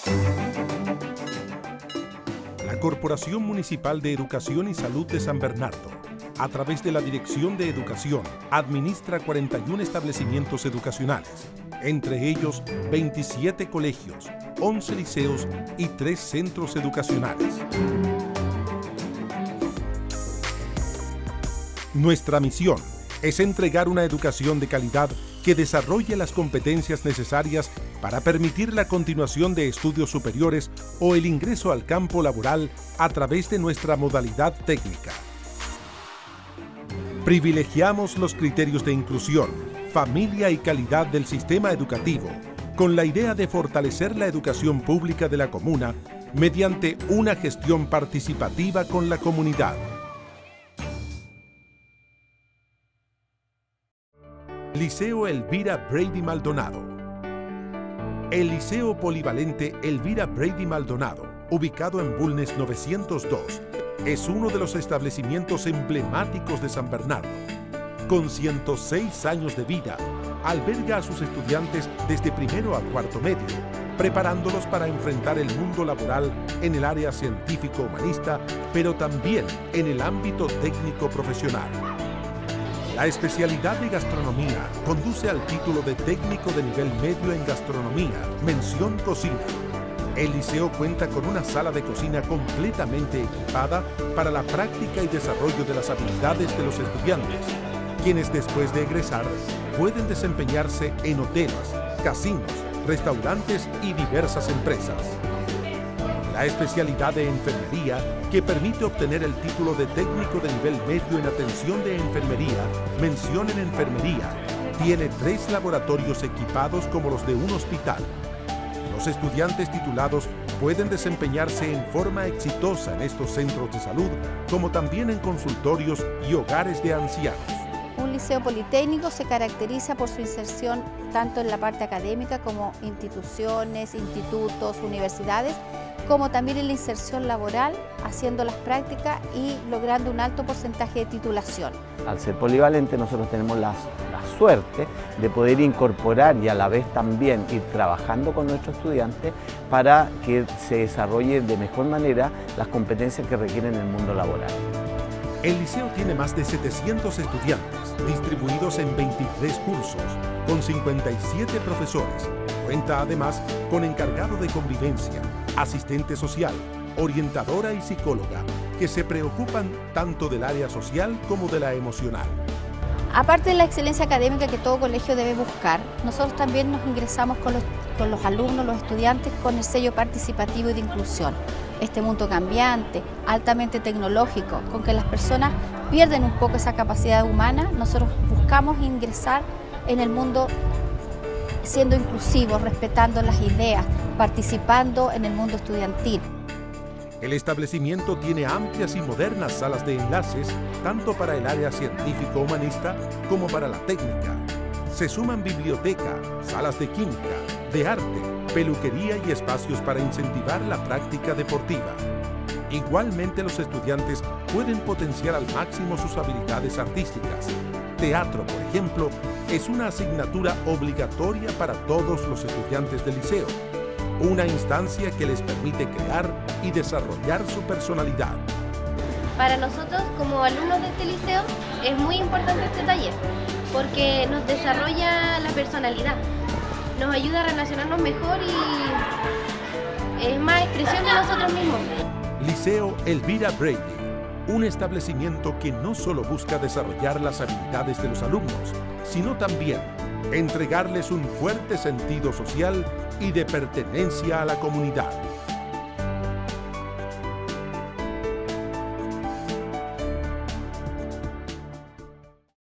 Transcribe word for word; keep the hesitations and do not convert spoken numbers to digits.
La Corporación Municipal de Educación y Salud de San Bernardo, a través de la Dirección de Educación, administra cuarenta y un establecimientos educacionales, entre ellos veintisiete colegios, once liceos y tres centros educacionales. Nuestra misión es entregar una educación de calidad que desarrolle las competencias necesarias para permitir la continuación de estudios superiores o el ingreso al campo laboral a través de nuestra modalidad técnica. Privilegiamos los criterios de inclusión, familia y calidad del sistema educativo, con la idea de fortalecer la educación pública de la comuna mediante una gestión participativa con la comunidad. Liceo Elvira Brady Maldonado. El Liceo Polivalente Elvira Brady Maldonado, ubicado en Bulnes novecientos dos, es uno de los establecimientos emblemáticos de San Bernardo. Con ciento seis años de vida, alberga a sus estudiantes desde primero a cuarto medio, preparándolos para enfrentar el mundo laboral en el área científico-humanista, pero también en el ámbito técnico-profesional. La especialidad de gastronomía conduce al título de técnico de nivel medio en gastronomía, mención cocina. El liceo cuenta con una sala de cocina completamente equipada para la práctica y desarrollo de las habilidades de los estudiantes, quienes después de egresar pueden desempeñarse en hoteles, casinos, restaurantes y diversas empresas. La especialidad de enfermería, que permite obtener el título de técnico de nivel medio en atención de enfermería, mención en enfermería, tiene tres laboratorios equipados como los de un hospital. Los estudiantes titulados pueden desempeñarse en forma exitosa en estos centros de salud, como también en consultorios y hogares de ancianos. Un liceo politécnico se caracteriza por su inserción tanto en la parte académica como instituciones, institutos, universidades, como también en la inserción laboral, haciendo las prácticas y logrando un alto porcentaje de titulación. Al ser polivalente nosotros tenemos la, la suerte de poder incorporar y a la vez también ir trabajando con nuestros estudiantes para que se desarrolle de mejor manera las competencias que requieren el mundo laboral. El liceo tiene más de setecientos estudiantes, distribuidos en veintitrés cursos, con cincuenta y siete profesores. Cuenta además con encargado de convivencia, asistente social, orientadora y psicóloga, que se preocupan tanto del área social como de la emocional. Aparte de la excelencia académica que todo colegio debe buscar, nosotros también nos ingresamos con los, con los alumnos, los estudiantes, con el sello participativo y de inclusión. Este mundo cambiante, altamente tecnológico, con que las personas pierden un poco esa capacidad humana, nosotros buscamos ingresar en el mundo siendo inclusivos, respetando las ideas, participando en el mundo estudiantil. El establecimiento tiene amplias y modernas salas de enlaces, tanto para el área científico-humanista como para la técnica. Se suman biblioteca, salas de química, de arte, peluquería y espacios para incentivar la práctica deportiva. Igualmente, los estudiantes pueden potenciar al máximo sus habilidades artísticas. Teatro, por ejemplo, es una asignatura obligatoria para todos los estudiantes del liceo, una instancia que les permite crear y desarrollar su personalidad. Para nosotros, como alumnos de este liceo, es muy importante este taller, porque nos desarrolla la personalidad, nos ayuda a relacionarnos mejor y es más expresión de nosotros mismos. Liceo Elvira Brady, un establecimiento que no solo busca desarrollar las habilidades de los alumnos, sino también entregarles un fuerte sentido social y de pertenencia a la comunidad.